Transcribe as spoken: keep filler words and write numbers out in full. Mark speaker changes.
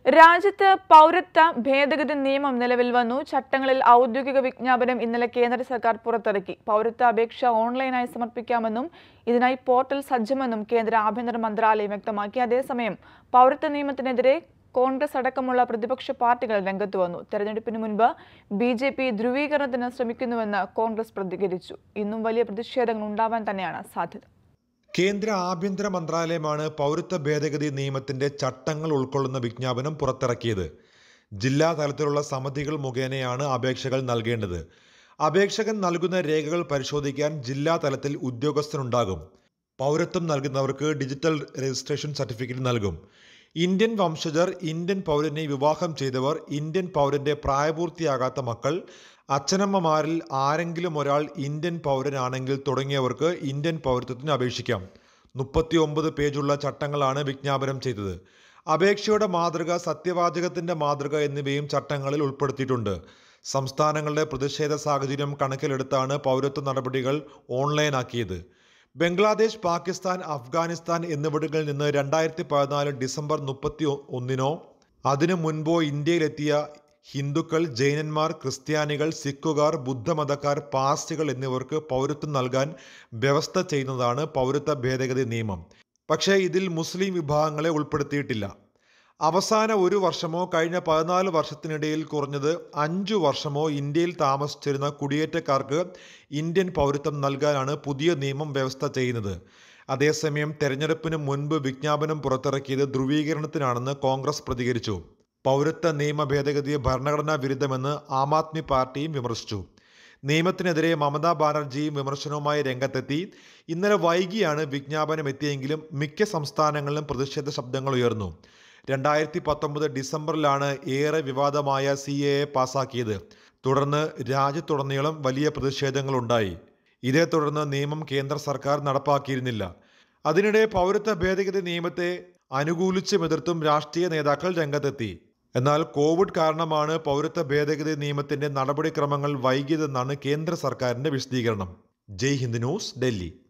Speaker 1: രാജ്യത്ത് പൗരത്വ ഭേദഗതി നിയമം നിലവിൽ വന്നു. ചട്ടങ്ങളിൽ ഔദ്യോഗിക വിജ്ഞാപനം ഇന്നലെ കേന്ദ്ര സർക്കാർ പുറത്തിറക്കി. പൗരത്വ അപേക്ഷ ഓൺലൈനായി സമർപ്പിക്കാമെന്നും ഇതിനായി പോർട്ടൽ സജ്ജമെന്നും കേന്ദ്ര ആഭ്യന്തര മന്ത്രാലയം വ്യക്തമാക്കി. അതേസമയം പൗരത്വ നിയമത്തിനെതിരെ കോൺഗ്രസ് അടക്കമുള്ള പ്രതിപക്ഷ പാർട്ടികൾ രംഗത്ത് വന്നു. തെരഞ്ഞെടുപ്പിന് മുൻപ് ബി ജെ പി ധ്രുവീകരണത്തിന് ശ്രമിക്കുന്നുവെന്ന് കോൺഗ്രസ് പ്രതികരിച്ചു. ഇന്നും വലിയ പ്രതിഷേധങ്ങൾ ഉണ്ടാവാൻ തന്നെയാണ് സാധ്യത.
Speaker 2: കേന്ദ്ര ആഭ്യന്തര മന്ത്രാലയമാണ് പൗരത്വ ഭേദഗതി നിയമത്തിന്റെ ചട്ടങ്ങൾ ഉൾക്കൊള്ളുന്ന വിജ്ഞാപനം പുറത്തിറക്കിയത്. ജില്ലാ തലത്തിലുള്ള സമിതികൾ മുഖേനയാണ് അപേക്ഷകൾ നൽകേണ്ടത്. അപേക്ഷകൻ നൽകുന്ന രേഖകൾ പരിശോധിക്കാൻ ജില്ലാ തലത്തിൽ ഉദ്യോഗസ്ഥനുണ്ടാകും. പൗരത്വം നൽകുന്നവർക്ക് ഡിജിറ്റൽ രജിസ്ട്രേഷൻ സർട്ടിഫിക്കറ്റ് നൽകും. ഇന്ത്യൻ വംശജർ, ഇന്ത്യൻ പൗരനെ വിവാഹം ചെയ്തവർ, ഇന്ത്യൻ പൗരന്റെ പ്രായപൂർത്തിയാകാത്ത മക്കൾ, അച്ഛനമ്മമാരിൽ ആരെങ്കിലും ഒരാൾ ഇന്ത്യൻ പൗരനാണെങ്കിൽ തുടങ്ങിയവർക്ക് ഇന്ത്യൻ പൗരത്വത്തിന് അപേക്ഷിക്കാം. മുപ്പത്തി ഒമ്പത് പേജുള്ള ചട്ടങ്ങളാണ് വിജ്ഞാപനം ചെയ്തത്. അപേക്ഷയുടെ മാതൃക, സത്യവാചകത്തിന്റെ മാതൃക എന്നിവയും ചട്ടങ്ങളിൽ ഉൾപ്പെടുത്തിയിട്ടുണ്ട്. സംസ്ഥാനങ്ങളുടെ പ്രതിഷേധ സാഹചര്യം കണക്കിലെടുത്താണ് പൗരത്വ നടപടികൾ ഓൺലൈനാക്കിയത്. ബംഗ്ലാദേശ്, പാകിസ്ഥാൻ, അഫ്ഗാനിസ്ഥാൻ എന്നിവിടങ്ങളിൽ നിന്ന് രണ്ടായിരത്തി പതിനാല് ഡിസംബർ മുപ്പത്തി ഒന്നിനോ അതിനു മുൻപോ ഇന്ത്യയിലെത്തിയ ഹിന്ദുക്കൾ, ജൈനന്മാർ, ക്രിസ്ത്യാനികൾ, സിഖുകാർ, ബുദ്ധമതക്കാർ, പാർസികൾ എന്നിവർക്ക് പൗരത്വം നൽകാൻ വ്യവസ്ഥ ചെയ്യുന്നതാണ് പൗരത്വ ഭേദഗതി നിയമം. പക്ഷേ ഇതിൽ മുസ്ലിം വിഭാഗങ്ങളെ ഉൾപ്പെടുത്തിയിട്ടില്ല. അവസാന ഒരു വർഷമോ കഴിഞ്ഞ പതിനാല് വർഷത്തിനിടയിൽ കുറഞ്ഞത് അഞ്ചു വർഷമോ ഇന്ത്യയിൽ താമസിച്ചിരുന്ന കുടിയേറ്റക്കാർക്ക് ഇന്ത്യൻ പൗരത്വം നൽകാനാണ് പുതിയ നിയമം വ്യവസ്ഥ ചെയ്യുന്നത്. അതേസമയം തെരഞ്ഞെടുപ്പിന് മുൻപ് വിജ്ഞാപനം പുറത്തിറക്കിയത് ധ്രുവീകരണത്തിനാണെന്ന് കോൺഗ്രസ് പ്രതികരിച്ചു. പൗരത്വ നിയമ ഭേദഗതിയെ ഭരണഘടനാ വിരുദ്ധമെന്ന് ആം ആദ്മി പാർട്ടിയും വിമർശിച്ചു. നിയമത്തിനെതിരെ മമതാ ബാനർജിയും വിമർശനവുമായി രംഗത്തെത്തി. ഇന്നലെ വൈകിയാണ് വിജ്ഞാപനം എത്തിയെങ്കിലും മിക്ക സംസ്ഥാനങ്ങളിലും പ്രതിഷേധ ശബ്ദങ്ങൾ ഉയർന്നു. രണ്ടായിരത്തി പത്തൊമ്പത് ഡിസംബറിലാണ് ഏറെ വിവാദമായ സി എ എ പാസാക്കിയത്. തുടർന്ന് രാജ്യത്തുടനീളം വലിയ പ്രതിഷേധങ്ങളുണ്ടായി. ഇതേ തുടർന്ന് നിയമം കേന്ദ്ര സർക്കാർ നടപ്പാക്കിയിരുന്നില്ല. അതിനിടെ പൗരത്വ ഭേദഗതി നിയമത്തെ അനുകൂലിച്ചും എതിർത്തും രാഷ്ട്രീയ നേതാക്കൾ രംഗത്തെത്തി. എന്നാൽ കോവിഡ് കാരണമാണ് പൗരത്വ ഭേദഗതി നിയമത്തിന്റെ നടപടിക്രമങ്ങൾ വൈകിയതെന്നാണ് കേന്ദ്ര സർക്കാരിന്റെ വിശദീകരണം. ജയ് ഹിന്ദ് ന്യൂസ്, ഡൽഹി.